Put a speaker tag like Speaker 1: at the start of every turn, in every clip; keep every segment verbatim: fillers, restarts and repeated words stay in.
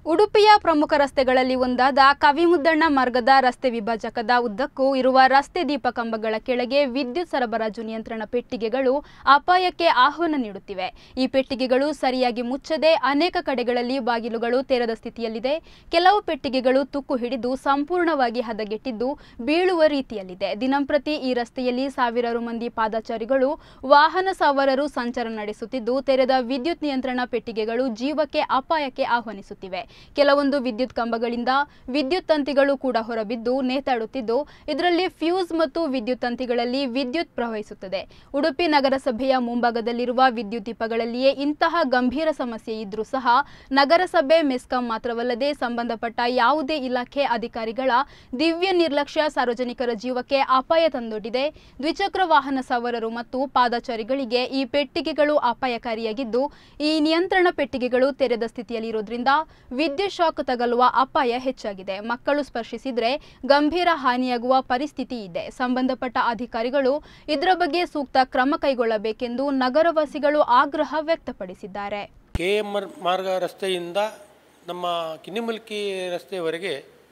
Speaker 1: ಉಡುಪಿಯ ಪ್ರಮುಖ ರಸ್ತೆಗಳಲ್ಲಿ ಒಂದಾದ ಕವಿಮುದ್ದಣ್ಣ ಮಾರ್ಗದ ರಸ್ತೆ ವಿಭಜಕದ ಉದ್ದಕ್ಕೂ ಇರುವ ರಸ್ತೆ ದೀಪ ಕಂಬಗಳ ಕೆಳಗೆ ವಿದ್ಯುತ್ ಸರಬರಾಜು ನಿಯಂತ್ರಣ ಪೆಟ್ಟಿಗೆಗಳು ಅಪಾಯಕ್ಕೆ ಆಹ್ವಾನ ನೀಡುತ್ತಿವೆ. ಈ ಪೆಟ್ಟಿಗೆಗಳು ಸರಿಯಾಗಿ ಮುಚ್ಚದೆ ಅನೇಕ ಕಡೆಗಳಲ್ಲಿ ಬಾಗಿಲುಗಳು ತೆರೆದ ಸ್ಥಿತಿಯಲ್ಲಿದೆ. ಕೆಲವು ಪೆಟ್ಟಿಗೆಗಳು ತುಕ್ಕು ಹಿಡಿದು ಸಂಪೂರ್ಣವಾಗಿ ಹದಗೆಟ್ಟಿದ್ದು ಬೀಳುವ ರೀತಿಯಲ್ಲಿದೆ. ದಿನಂಪ್ರತಿ ಈ ರಸ್ತೆಯಲ್ಲಿ ಸಾವಿರಾರು ಮಂದಿ ಪಾದಚಾರಿಗಳು, ವಾಹನ ಸವಾರರು ಸಂಚಾರ ನಡೆಸುತ್ತಿದ್ದು ತೆರೆದ ವಿದ್ಯುತ್ ನಿಯಂತ್ರಣ ಪೆಟ್ಟಿಗೆಗಳು ಜೀವಕ್ಕೆ ಅಪಾಯಕ್ಕೆ ಆಹ್ವಾನಿಸುತ್ತಿವೆ. ಕೆಲವೊಂದು ವಿದ್ಯುತ್ ಕಂಬಗಳಿಂದ ವಿದ್ಯುತ್ ತಂತಿಗಳು ಕೂಡ ಹೊರಬಿದ್ದು ನೇತಾಡುತ್ತಿದ್ದು ಇದರಲ್ಲಿ ಫ್ಯೂಸ್ ಮತ್ತು ವಿದ್ಯುತ್ ತಂತಿಗಳಲ್ಲಿ ವಿದ್ಯುತ್ ಪ್ರವಹಿಸುತ್ತದೆ. ಉಡುಪಿ ನಗರಸಭೆಯ ಮುಂಭಾಗದಲ್ಲಿರುವ ವಿದ್ಯುತ್ ದೀಪಗಳಲ್ಲಿಯೇ ಇಂತಹ ಗಂಭೀರ ಸಮಸ್ಯೆ ಇದ್ರೂ ಸಹ ನಗರಸಭೆ, ಮೆಸ್ಕಾಂ ಮಾತ್ರವಲ್ಲದೆ ಸಂಬಂಧಪಟ್ಟ ಯಾವುದೇ ಇಲಾಖೆ ಅಧಿಕಾರಿಗಳ ದಿವ್ಯ ನಿರ್ಲಕ್ಷ್ಯ ಸಾರ್ವಜನಿಕರ ಜೀವಕ್ಕೆ ಅಪಾಯ ತಂದೊಡ್ಡಿದೆ. ದ್ವಿಚಕ್ರ ವಾಹನ ಸವಾರರು ಮತ್ತು ಪಾದಚಾರಿಗಳಿಗೆ ಈ ಪೆಟ್ಟಿಗೆಗಳು ಅಪಾಯಕಾರಿಯಾಗಿದ್ದು, ಈ ನಿಯಂತ್ರಣ ಪೆಟ್ಟಿಗೆಗಳು ತೆರೆದ ಸ್ಥಿತಿಯಲ್ಲಿರುವುದರಿಂದ ವಿದ್ಯುತ್ ಶಾಕ್ ತಗಲುವ ಅಪಾಯ ಹೆಚ್ಚಾಗಿದೆ. ಮಕ್ಕಳು ಸ್ಪರ್ಶಿಸಿದರೆ ಗಂಭೀರ ಹಾನಿಯಾಗುವ ಪರಿಸ್ಥಿತಿ ಇದೆ. ಸಂಬಂಧಪಟ್ಟ ಅಧಿಕಾರಿಗಳು ಇದರ ಬಗ್ಗೆ ಸೂಕ್ತ ಕ್ರಮ ಕೈಗೊಳ್ಳಬೇಕೆಂದು ನಗರವಾಸಿಗಳು ಆಗ್ರಹ ವ್ಯಕ್ತಪಡಿಸಿದ್ದಾರೆ.
Speaker 2: ಕೆಎಂ ಮಾರ್ಗ ರಸ್ತೆಯಿಂದ ನಮ್ಮ ಕಿನ್ನಿಮುಲ್ಕಿ ರಸ್ತೆಯವರೆಗೆ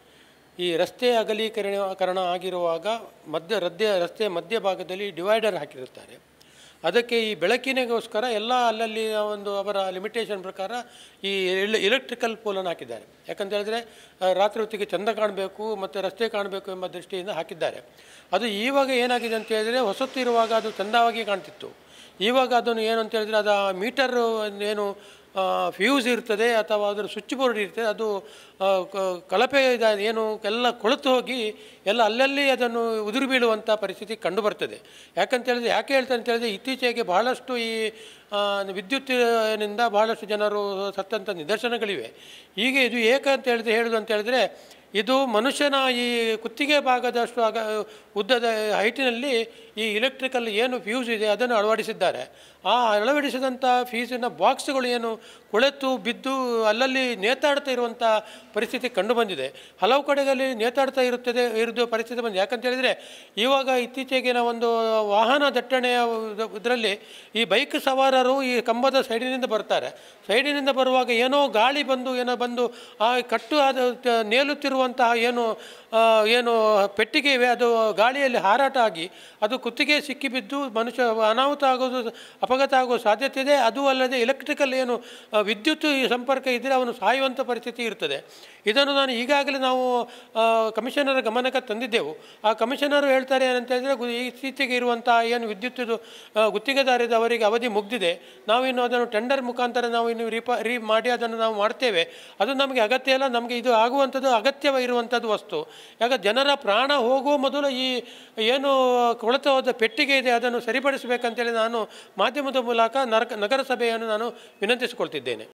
Speaker 2: ಈ ರಸ್ತೆ ಅಗಲೀಕರಣ ಆಗಿರುವಾಗ ಮಧ್ಯ ರದ್ದೆ ರಸ್ತೆ ಮಧ್ಯಭಾಗದಲ್ಲಿ ಡಿವೈಡರ್ ಹಾಕಿರುತ್ತಾರೆ. ಅದಕ್ಕೆ ಈ ಬೆಳಕಿನಿಗೋಸ್ಕರ ಎಲ್ಲ ಅಲ್ಲಲ್ಲಿ ಒಂದು ಅವರ ಲಿಮಿಟೇಷನ್ ಪ್ರಕಾರ ಈ ಎಲೆಕ್ಟ್ರಿಕಲ್ ಪೋಲನ್ನು ಹಾಕಿದ್ದಾರೆ. ಯಾಕಂತ ಹೇಳಿದ್ರೆ ರಾತ್ರಿ ಹೊತ್ತಿಗೆ ಚೆಂದ ಕಾಣಬೇಕು ಮತ್ತು ರಸ್ತೆ ಕಾಣಬೇಕು ಎಂಬ ದೃಷ್ಟಿಯಿಂದ ಹಾಕಿದ್ದಾರೆ. ಅದು ಇವಾಗ ಏನಾಗಿದೆ ಅಂತ ಹೇಳಿದರೆ, ಹೊಸತ್ತು ಇರುವಾಗ ಅದು ಚೆಂದವಾಗಿ ಕಾಣ್ತಿತ್ತು. ಇವಾಗ ಅದನ್ನು ಏನು ಅಂತ ಹೇಳಿದರೆ, ಅದು ಮೀಟರ್ ಏನು ಫ್ಯೂಸ್ ಇರ್ತದೆ ಅಥವಾ ಅದರ ಸ್ವಿಚ್ ಬೋರ್ಡ್ ಇರ್ತದೆ, ಅದು ಕಳಪೆ ಏನು ಎಲ್ಲ ಕೊಳೆತು ಹೋಗಿ ಎಲ್ಲ ಅಲ್ಲಲ್ಲಿ ಅದನ್ನು ಉದುರು ಬೀಳುವಂಥ ಪರಿಸ್ಥಿತಿ ಕಂಡುಬರ್ತದೆ. ಯಾಕಂತ ಹೇಳಿದ್ರೆ ಯಾಕೆ ಹೇಳ್ತಾರೆ ಅಂತ ಹೇಳಿದ್ರೆ, ಇತ್ತೀಚೆಗೆ ಬಹಳಷ್ಟು ಈ ವಿದ್ಯುತ್ತಿನಿಂದ ಬಹಳಷ್ಟು ಜನರು ಸತ್ತಂಥ ನಿದರ್ಶನಗಳಿವೆ. ಹೀಗೆ ಇದು ಏಕೆ ಅಂತ ಹೇಳಿದ್ರೆ ಹೇಳೋದು ಅಂತ ಹೇಳಿದ್ರೆ, ಇದು ಮನುಷ್ಯನ ಈ ಕುತ್ತಿಗೆ ಭಾಗದಷ್ಟು ಆಗ ಉದ್ದದ ಹೈಟಿನಲ್ಲಿ ಈ ಎಲೆಕ್ಟ್ರಿಕಲ್ ಏನು ಫ್ಯೂಸ್ ಇದೆ ಅದನ್ನು ಅಳವಡಿಸಿದ್ದಾರೆ. ಆ ಅಳವಡಿಸಿದಂಥ ಫ್ಯೂಸಿನ ಬಾಕ್ಸ್ಗಳು ಏನು ಕೊಳೆತು ಬಿದ್ದು ಅಲ್ಲಲ್ಲಿ ನೇತಾಡ್ತಾ ಇರುವಂಥ ಪರಿಸ್ಥಿತಿ ಕಂಡುಬಂದಿದೆ. ಹಲವು ಕಡೆಗಳಲ್ಲಿ ನೇತಾಡ್ತಾ ಇರುತ್ತದೆ ಇರೋದು ಪರಿಸ್ಥಿತಿ ಬಂದಿದೆ. ಯಾಕಂತ ಹೇಳಿದರೆ ಇವಾಗ ಇತ್ತೀಚೆಗಿನ ಒಂದು ವಾಹನ ದಟ್ಟಣೆಯ ಇದರಲ್ಲಿ ಈ ಬೈಕ್ ಸವಾರರು ಈ ಕಂಬದ ಸೈಡಿನಿಂದ ಬರ್ತಾರೆ. ಸೈಡಿನಿಂದ ಬರುವಾಗ ಏನೋ ಗಾಳಿ ಬಂದು ಏನೋ ಬಂದು ಆ ಕಟ್ಟು ಆದ ನೇಲುತ್ತಿರುವಂತಹ ಏನು ಏನು ಪೆಟ್ಟಿಗೆ ಇವೆ ಅದು ಗಾಳಿಯಲ್ಲಿ ಹಾರಾಟ ಆಗಿ ಅದು ಕುತ್ತಿಗೆ ಸಿಕ್ಕಿಬಿದ್ದು ಮನುಷ್ಯ ಅನಾಹುತ ಆಗೋದು, ಅಪಘಾತ ಆಗೋ ಸಾಧ್ಯತೆ ಇದೆ. ಅದು ಅಲ್ಲದೆ ಎಲೆಕ್ಟ್ರಿಕಲ್ ಏನು ವಿದ್ಯುತ್ ಸಂಪರ್ಕ ಇದ್ದರೆ ಅವನು ಸಾಯುವಂಥ ಪರಿಸ್ಥಿತಿ ಇರ್ತದೆ. ಇದನ್ನು ನಾನು ಈಗಾಗಲೇ ನಾವು ಕಮಿಷನರ್ ಗಮನಕ್ಕೆ ತಂದಿದ್ದೆವು. ಆ ಕಮಿಷನರು ಹೇಳ್ತಾರೆ ಏನಂತ ಹೇಳಿದರೆ, ಇತ್ತೀಚೆಗೆ ಇರುವಂಥ ಏನು ವಿದ್ಯುತ್ ಗುತ್ತಿಗೆದಾರದವರಿಗೆ ಅವಧಿ ಮುಗಿದಿದೆ, ನಾವು ಇನ್ನು ಅದನ್ನು ಟೆಂಡರ್ ಮುಖಾಂತರ ನಾವು ಇನ್ನು ರೀಪ ರೀ ಮಾಡಿ ಅದನ್ನು ನಾವು ಮಾಡ್ತೇವೆ. ಅದು ನಮಗೆ ಅಗತ್ಯ ಇಲ್ಲ, ನಮಗೆ ಇದು ಆಗುವಂಥದ್ದು ಅಗತ್ಯ ಇರುವಂಥದ್ದು ವಸ್ತು. ಯಾಕೆ ಜನರ ಪ್ರಾಣ ಹೋಗುವ ಮೊದಲು ಈ ಏನು ಕೊಳೆತ ಹೋದ ಪೆಟ್ಟಿಗೆ ಇದೆ ಅದನ್ನು ಸರಿಪಡಿಸಬೇಕಂತೇಳಿ ನಾನು ಮಾಧ್ಯಮದ ಮೂಲಕ ನಗರಸಭೆಯನ್ನು ನಾನು ವಿನಂತಿಸಿಕೊಳ್ತಿದ್ದೇನೆ.